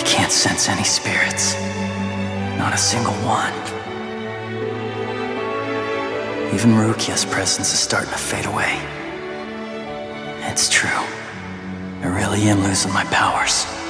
I can't sense any spirits. Not a single one. Even Rukia's presence is starting to fade away. It's true. I really am losing my powers.